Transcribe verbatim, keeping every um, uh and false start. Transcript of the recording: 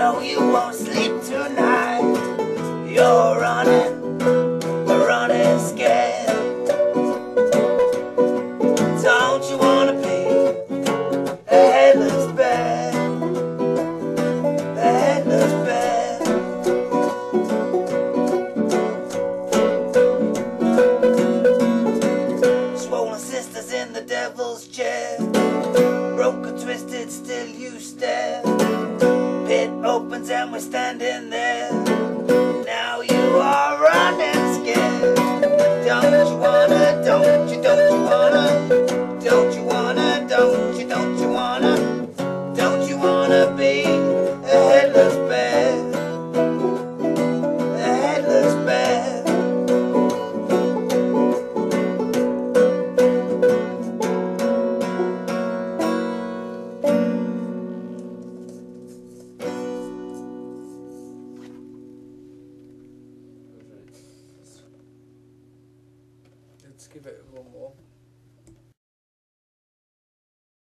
know you won't sleep tonight. You're running, running scared. Don't you wanna be a headless bear? A headless bear. Swollen sisters in the devil's chair. Broken, twisted, still you stare. Pit opens and we're standing there. Now you are running scared. Don't you wanna, don't you, don't you wanna, don't you wanna, don't you, don't you wanna, don't you wanna be a headless bear? A headless bear. Let's give it one more.